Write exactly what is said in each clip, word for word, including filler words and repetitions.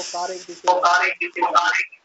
Car एक दिखे वो कार एक दिखे कार एक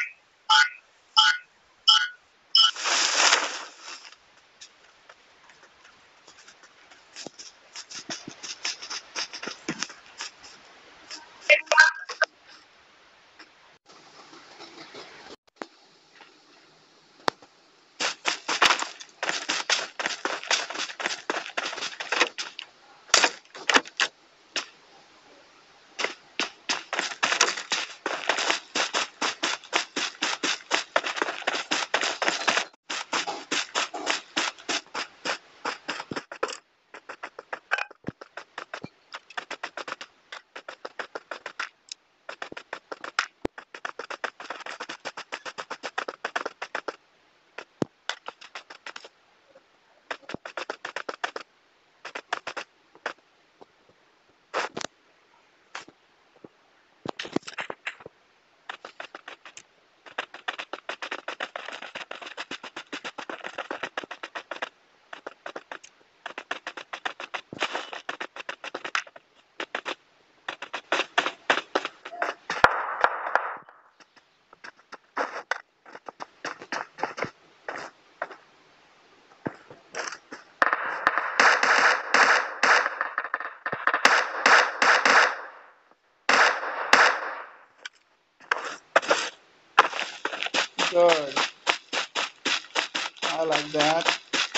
Good. I like that.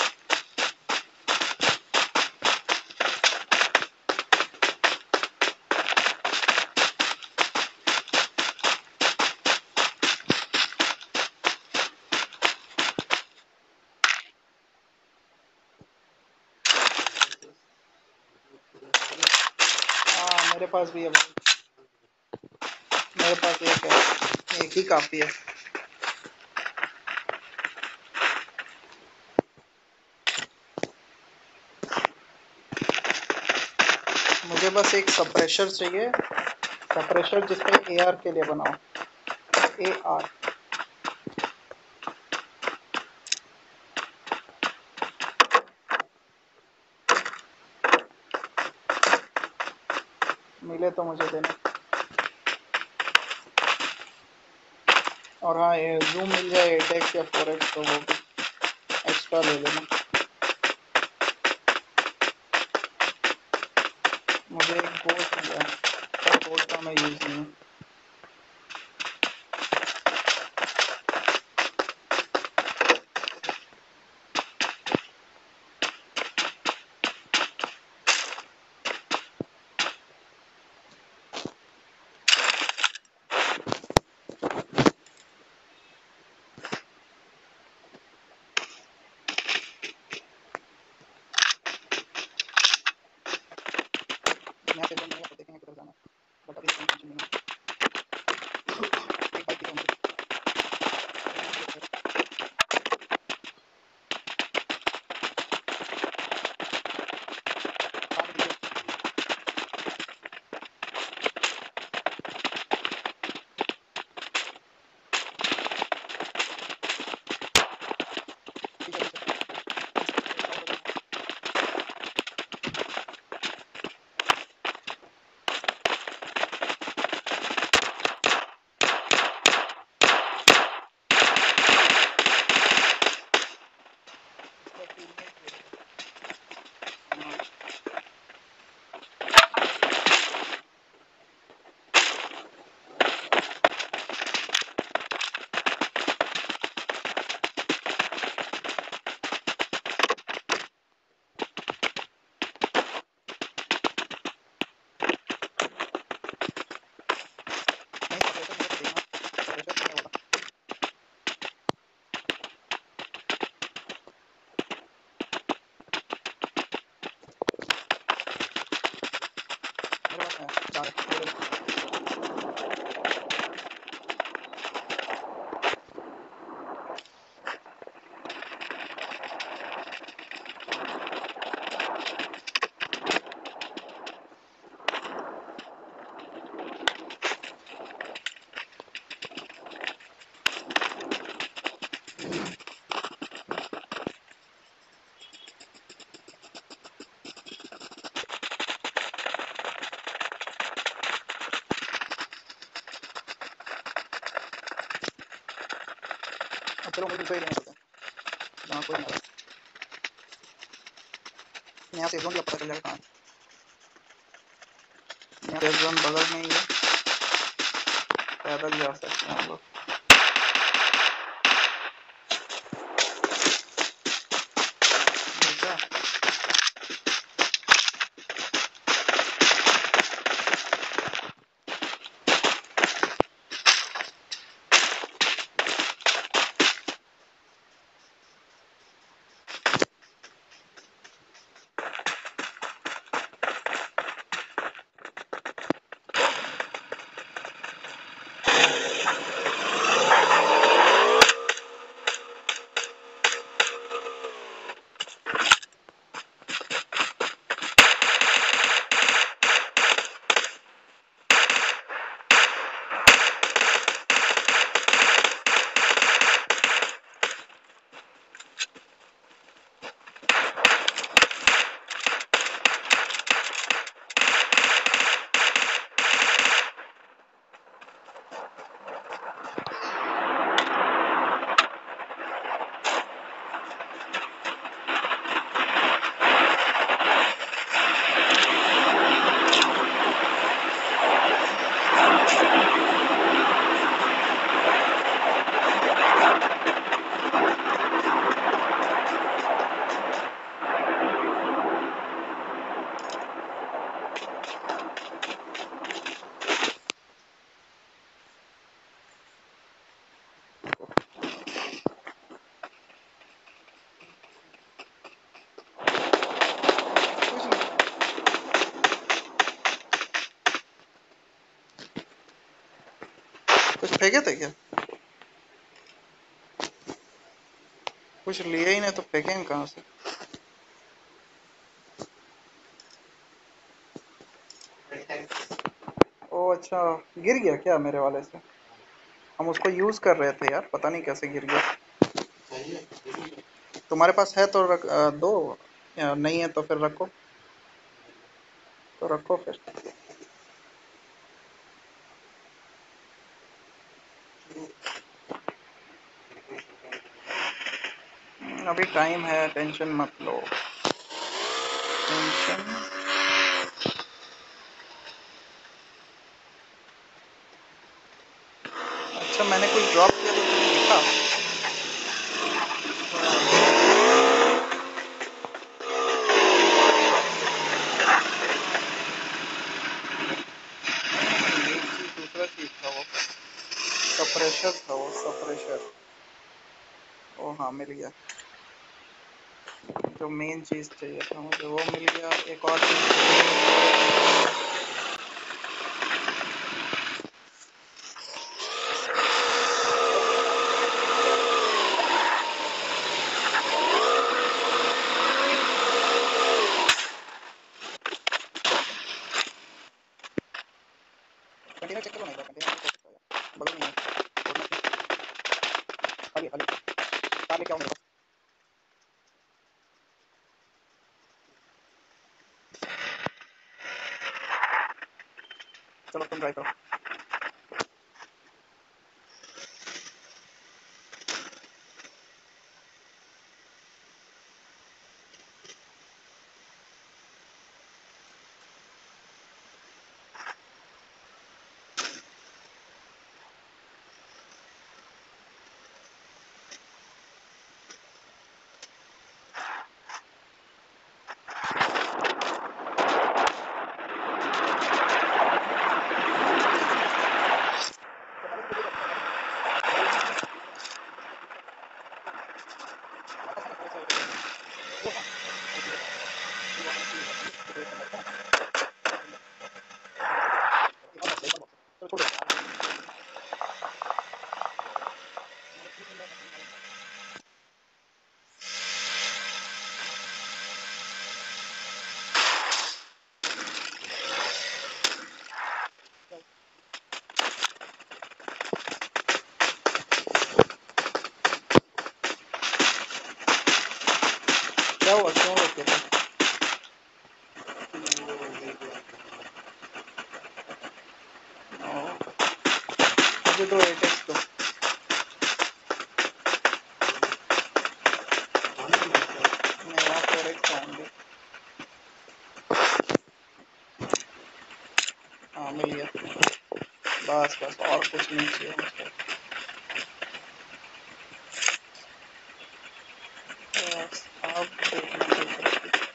हाँ मेरे पास भी है भाई, मेरे पास एक है, एक ही काफी है। मुझे बस एक सप्रेशर चाहिए, सप्रेशर जिसपे एआर के लिए बनाओ, एआर। मिले तो मुझे देना। और हाँ ये जूम मिल जाए एट एक्स या फोर एक्स तो वो भी एक्स्ट्रा ले लेना। मुझे एक बोट मिला है, पर बोट का मैं यूज़ नहीं है। यहाँ पे तो नहीं है, तो देखेंगे किधर जाना है, बट अभी टेंशन नहीं है। चलो मुझे कोई नहीं पता जहाँ कोई नहीं यहाँ से जोन पता चल जाएगा कहाँ है। जोन बगल में ही है, पैदल जा सकते हैं हम लोग। कुछ फेंके थे क्या? कुछ लिए ही नहीं तो फेंकेंगे कहाँ से? ओ अच्छा, गिर गया क्या मेरे वाले से? हम उसको यूज कर रहे थे यार, पता नहीं कैसे गिर गया। तुम्हारे पास है तो रख, अ, दो, या नहीं है तो फिर रखो, तो रखो फिर। अभी टाइम है, टेंशन मत लो। टेंशन। अच्छा मैंने कुछ ड्रॉप किया तो तुमने लिखा? नहीं, एक चीज दूसरा चीज था वो, सप्रेशर था वो, सप्रेशर। ओ हाँ मिल गया, जो मेन चीज चाहिए था मुझे वो मिल गया। एक और चीज कंटेनर चेक करो ना, कंटेनर चेक करो बगल में है, खाली खाली कार लेके आओ मेरे पास। चलो तुम ड्राइव करो। क्या हुआ, क्यों रोके थे? ओ, मुझे तो एटेक्स दो। बस और कुछ नहीं चाहिए मुझको। बस अब देखना देख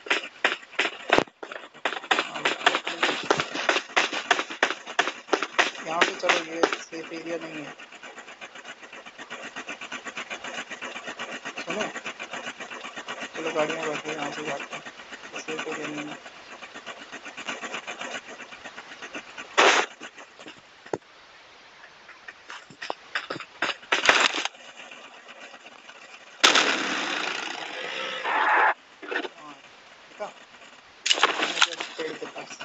यहाँ से चलो, ये सेफ एरिया नहीं है। सुनो, चलो गाड़ी में बैठो, यहाँ से जाते हैं, सेफ एरिया नहीं है। हाँ, देखा, पेड़ के पास।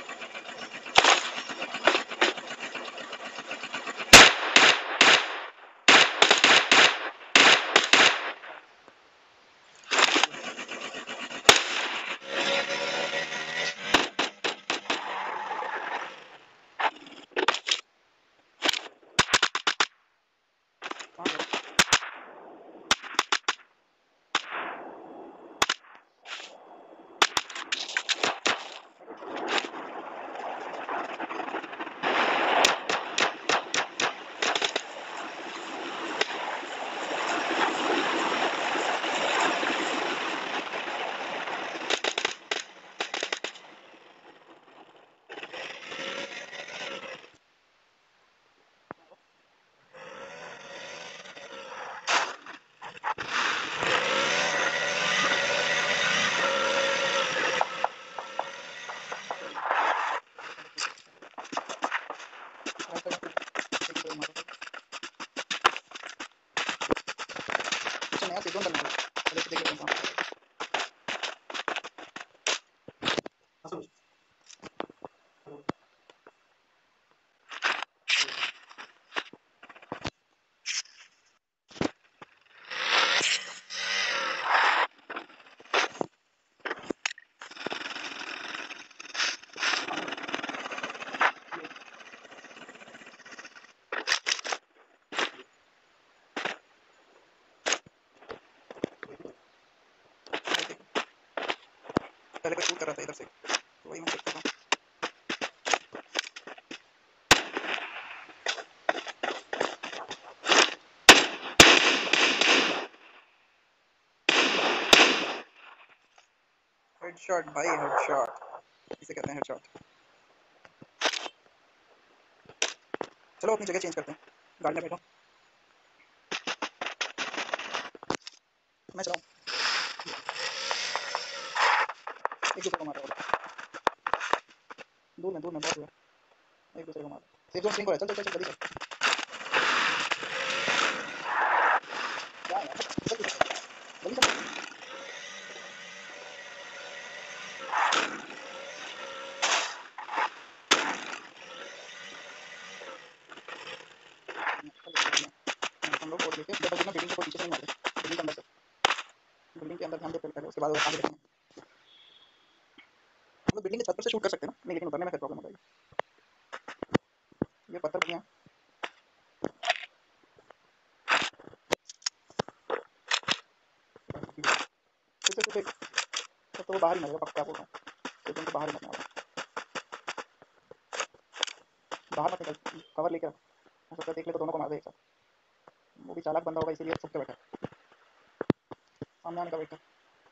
पहले को शूट कर रहा था इधर से, तो वही मैं चेक कर रहा हूँ। हेडशॉट भाई, हेडशॉट इसे कहते हैं, हेडशॉट। चलो अपनी जगह चेंज करते हैं, गाड़ी में बैठो, मैं चलाऊं। एक दूसरे को मार रहा है, दूर में दूर में बहुत दूर, एक दूसरे को मार। सेफ जोन स्विंग हो रहा है, चल चल चल जल्दी चल। क्या यार, जल्दी चल जल्दी चल। हम लोग बोल देते हैं, डबल ना बिल्डिंग को पीछे से नहीं मारते, बिल्डिंग के अंदर से, बिल्डिंग के अंदर ध्यान दे पहले, उसके बाद आगे देखेंगे। हम लोग बिल्डिंग के छत पर से शूट कर सकते हैं ना, नहीं लेकिन उतरने में फिर प्रॉब्लम हो जाएगी। ये पत्थर बढ़िया है, फिर से फिर तो वो बाहर ही मरेगा, पक्का बोल रहा हूँ, तो तुमको बाहर ही मरने वाला। बाहर मत निकल, कवर लेकर हो सकता है देख ले तो दोनों को मार दे एक साथ। वो भी चालाक बंदा होगा, इसीलिए छुप के बैठा है। सामने आने का वेट कर,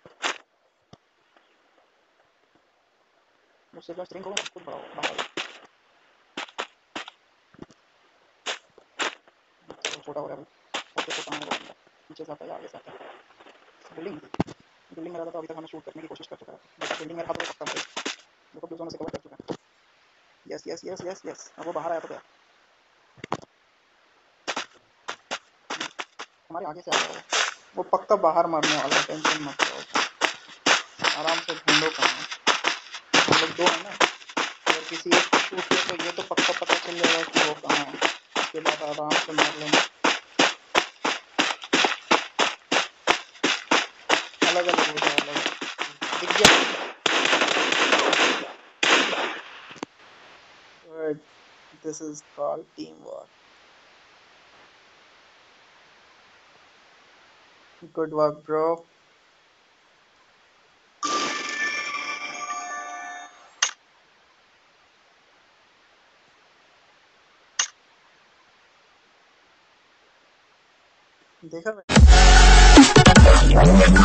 मुझसे जो स्ट्रिंग होगा खुद बढ़ाओ बाहर। तो छोटा हो रहा है भाई, सबसे छोटा होगा बंदा, पीछे से आता है आगे से आता है। बिल्डिंग बिल्डिंग में रहता तो अभी तक हमें शूट करने की कोशिश कर चुका है, बट बिल्डिंग में रहा तो वो पक्का है। देखो ब्लू जोन से कवर कर चुका है। Yes yes yes yes yes, अब वो बाहर आया तो क्या, हमारे आगे से आ रहा है वो, पक्का बाहर मारने वाला है, टेंशन मत लो, आराम से ढूंढो कहाँ है। हम लोग दो है ना, अगर किसी एक को शूट किया तो ये तो पक्का पता चल जाएगा कि वो कहाँ है, उसके बाद आराम से मार लेंगे। अलग अलग हो जाए, अलग दिख गया। Good. This is called teamwork. Good work, bro. देखा भाई।